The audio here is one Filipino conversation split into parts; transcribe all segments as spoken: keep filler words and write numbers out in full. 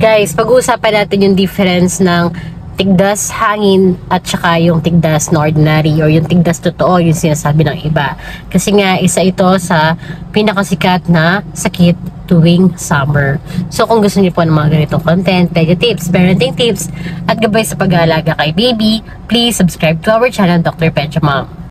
Guys, pag-uusapan natin yung difference ng tigdas hangin at saka yung tigdas na ordinary or yung tigdas totoo, yung sinasabi ng iba. Kasi nga, isa ito sa pinakasikat na sakit tuwing summer. So, kung gusto niyo po ng mga ganitong content, pega tips, parenting tips, at gabay sa pag-aalaga kay baby, please subscribe to our channel, Doctor Pecha Mom.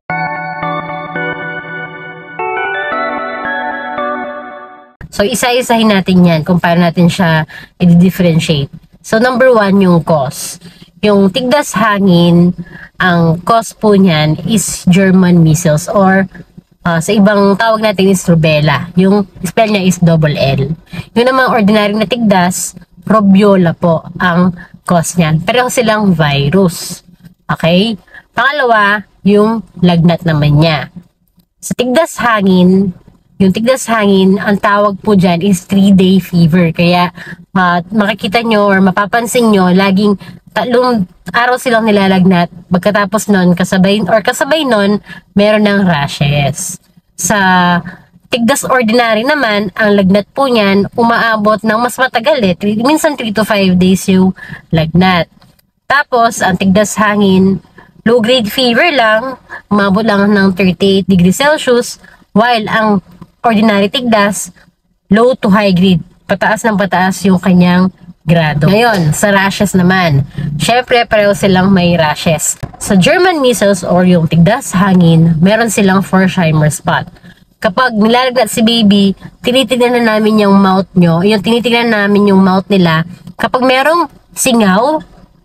So, isa-isahin natin yan kung paano natin siya i-differentiate. So, number one, yung cause. Yung tigdas hangin, ang cause po niyan is German measles or uh, sa ibang tawag natin is rubella. Yung spell niya is double L. Yung namang ordinary na tigdas, robiola po ang cause niyan. Pero silang virus. Okay? Pangalawa, yung lagnat naman niya. Sa tigdas hangin, yung tigdas hangin, ang tawag po dyan is three day fever. Kaya uh, makikita nyo or mapapansin nyo, laging tatlong araw silang nilalagnat. Pagkatapos nun, kasabay, or kasabay nun, meron ng rashes. Sa tigdas ordinary naman, ang lagnat po niyan, umaabot ng mas matagal eh. Minsan three to five days yung lagnat. Tapos, ang tigdas hangin, low grade fever lang, umabot lang ng thirty-eight degrees Celsius, while ang ordinary tigdas, low to high grade. Pataas ng pataas yung kanyang grado. Ngayon, sa rashes naman, syempre pareho silang may rashes. Sa German measles or yung tigdas hangin, meron silang Forsheimer spot. Kapag nilalagnat si baby, tinitignan na namin yung mouth nyo, yung tinitignan namin yung mouth nila, kapag merong singaw,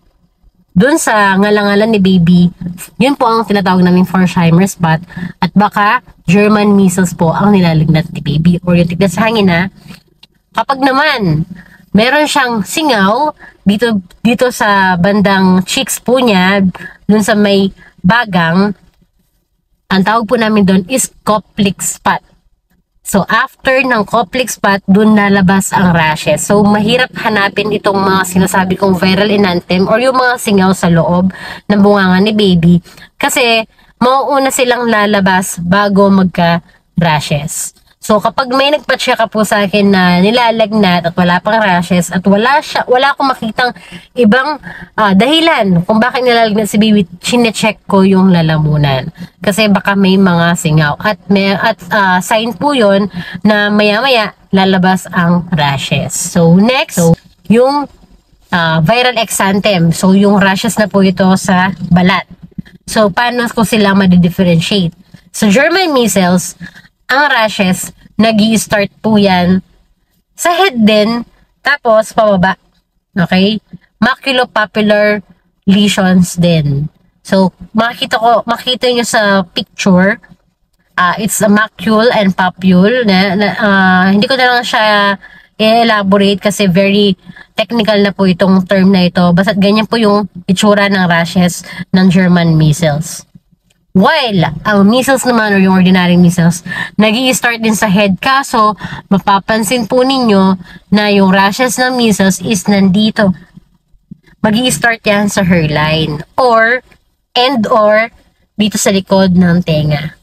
dun sa ngalangalan ni baby, yun po ang tinatawag namin Forsheimer spot at baka German measles po ang nilalagnat ni baby or yung tigdas hangin na. Kapag naman meron siyang singaw dito dito sa bandang cheeks po niya, dun sa may bagang, ang tawag po namin doon is Koplik spot. So, after ng Koplik spot, dun lalabas ang rashes. So, mahirap hanapin itong mga sinasabi kong viral enanthem or yung mga singaw sa loob ng bunganga ni baby. Kasi, mauuna silang lalabas bago magka-rashes. So, kapag may nagpa-check up po sa akin na nilalagnat at wala pang rashes at wala siya, wala akong makitang ibang uh, dahilan kung bakit nilalagnat si baby, chine-check ko yung lalamunan. Kasi baka may mga singaw. At, may, at uh, sign po yun na maya-maya lalabas ang rashes. So, next, so, yung uh, viral exanthem. So, yung rashes na po ito sa balat. So, paano ko sila ma-differentiate? So, German measles, ang rashes, nag-i-start po yan sa head din, tapos pababa. Okay? Maculopapular lesions din. So, makita ko, makita nyo sa picture, uh, it's a macule and papule. Na, na, uh, hindi ko na lang siya i-elaborate kasi very technical na po itong term na ito. Basta't ganyan po yung itsura ng rashes ng German measles. While, ang measles naman or yung ordinary measles, nag-i-start din sa head. Kaso, mapapansin po ninyo na yung rashes ng measles is nandito. Mag-i-start yan sa hairline or, and or, dito sa likod ng tenga.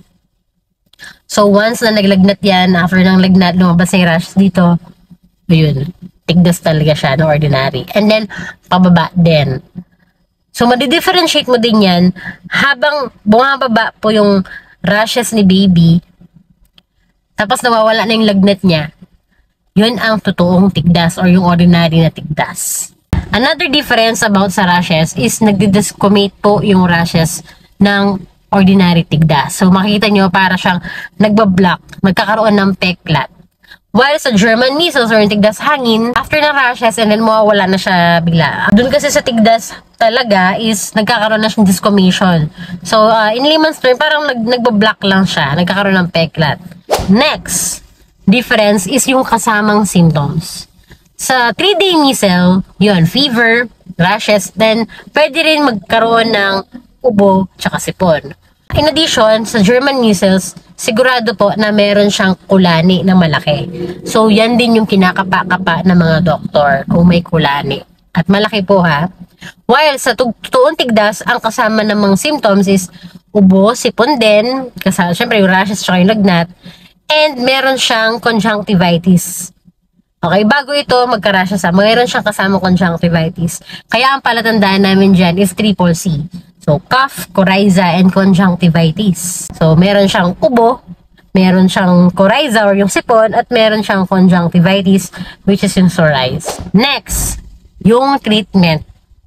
So, once na naglagnat yan, after ng lagnat, lumabas yung rashes dito, ayun, tigdas talaga siya ng ordinary. And then, pababa din. So, madi-differentiate mo din yan habang bumababa po yung rashes ni baby, tapos nawawala na yung lagnat niya, yun ang totoong tigdas or yung ordinary na tigdas. Another difference about sa rashes is nagdi-desquamate po yung rashes ng ordinary tigdas. So, makikita nyo para siyang nagbablock, magkakaroon ng peklat. While sa German measles or yung tigdas hangin, after ng rashes and then mawawala na siya bigla. Doon kasi sa tigdas talaga is nagkakaroon na siyang desquamation. So, uh, in layman's term, parang nag nagbablock lang siya, nagkakaroon ng peklat. Next difference is yung kasamang symptoms. Sa three day measles, yun, fever, rashes, then pwede rin magkaroon ng ubo tsaka sipon. In addition, sa German measles, sigurado po na meron siyang kulani na malaki. So, yan din yung kinakapa-kapa ng mga doktor kung may kulani. At malaki po ha. While sa totoong tigdas, ang kasama ng mga symptoms is ubo, sipon din, kasama, syempre yung rashes tsaka yung lagnat, and meron siyang conjunctivitis. Okay, bago ito magkarasya sa, mayroon siyang kasama conjunctivitis. Kaya ang palatandaan namin dyan is triple C. So, cough, coryza, and conjunctivitis. So, meron siyang ubo, meron siyang coryza or yung sipon, at meron siyang conjunctivitis, which is yung sorize. Next, yung treatment.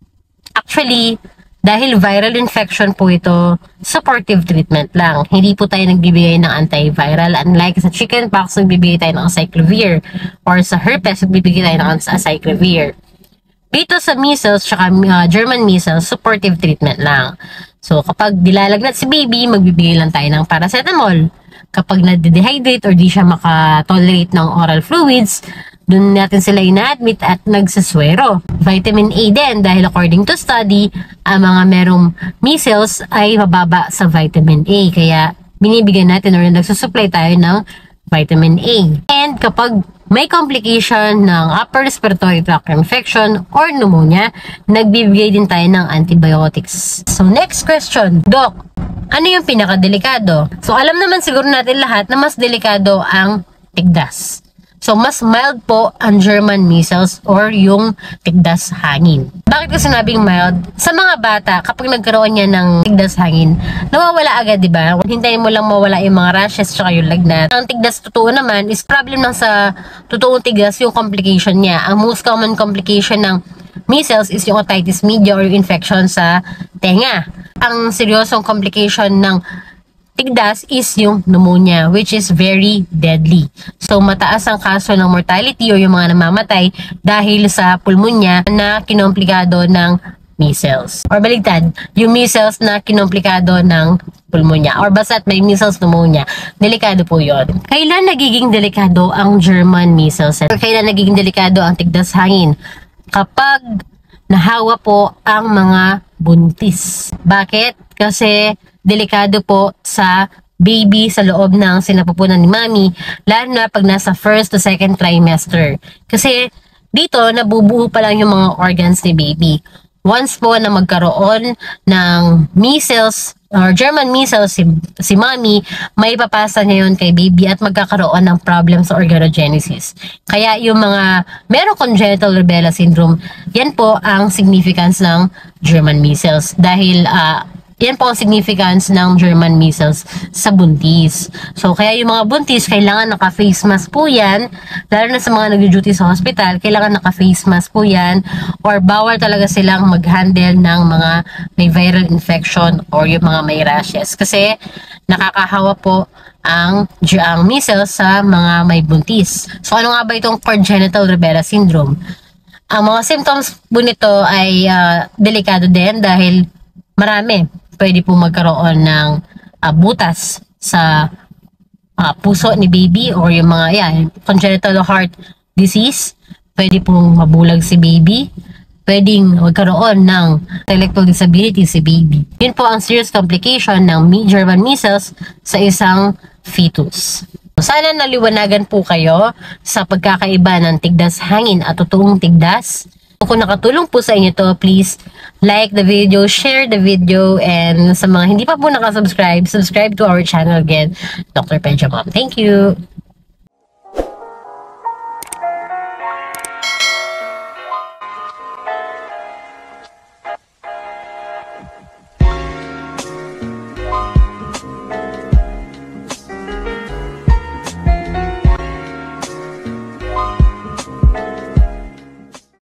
Actually, dahil viral infection po ito, supportive treatment lang. Hindi po tayo nagbibigay ng antiviral. Unlike sa chickenpox, nagbibigay tayo ng acyclovir. Or sa herpes, nagbibigay tayo ng acyclovir. Dito sa measles, tsaka uh, German measles, supportive treatment lang. So, kapag dilalagnat si baby, magbibigay lang tayo ng paracetamol. Kapag na-dehydrate or di siya makatolerate ng oral fluids, doon natin sila ina-admit at nagsaswero. Vitamin A din, dahil according to study, ang mga merong measles ay mababa sa vitamin A. Kaya binibigyan natin or nagsusupply tayo ng vitamin A. And kapag may complication ng upper respiratory tract infection or pneumonia, nagbibigay din tayo ng antibiotics. So next question, Doc, ano yung pinakadelikado? So alam naman siguro natin lahat na mas delikado ang tigdas. So, mas mild po ang German measles or yung tigdas hangin. Bakit ko sinabing mild? Sa mga bata, kapag nagkaroon niya ng tigdas hangin, nawawala agad, di ba? Hintayin mo lang mawala yung mga rashes tsaka yung lagnat. Ang tigdas totoo naman is problem lang sa totoong tigdas yung complication niya. Ang most common complication ng measles is yung otitis media or yung infection sa tenga. Ang seryosong complication ng tigdas is yung pneumonia, which is very deadly. So, mataas ang kaso ng mortality o yung mga namamatay dahil sa pulmonya na kinomplikado ng measles. Or baligtad, yung measles na kinomplikado ng pulmonya. Or basta't may measles pneumonia. Delikado po yun. Kailan nagiging delikado ang German measles? Or kailan nagiging delikado ang tigdas hangin? Kapag nahawa po ang mga buntis. Bakit? Kasi delikado po sa baby sa loob ng sinapupunan ni mami, lalo na pag nasa first to second trimester. Kasi dito, nabubuo pa lang yung mga organs ni baby. Once po na magkaroon ng measles or German measles si, si mami, may papasa niya yun kay baby at magkakaroon ng problem sa organogenesis. Kaya yung mga merong congenital rubella syndrome, yan po ang significance ng German measles. Dahil uh, yan po ang significance ng German measles sa buntis. So, kaya yung mga buntis, kailangan naka-face mask po yan. Lalo na sa mga nag-duty sa hospital, kailangan naka-face mask po yan. Or bawal talaga silang mag-handle ng mga may viral infection or yung mga may rashes. Kasi nakakahawa po ang, ang measles sa mga may buntis. So, ano nga ba itong congenital rubella syndrome? Ang mga symptoms po nito ay uh, delikado din dahil marami. Pwede po magkaroon ng uh, butas sa uh, puso ni baby or yung mga yeah, congenital heart disease. Pwede pong mabulag si baby. Pwedeng magkaroon ng intellectual disability si baby. Yun po ang serious complication ng German measles sa isang fetus. Sana naliwanagan po kayo sa pagkakaiba ng tigdas hangin at totoong tigdas. Kung nakatulong po sa inyo to, please like the video, share the video, and sa mga hindi pa po nakasubscribe, subscribe to our channel again, Doctor Pedja Mom. Thank you!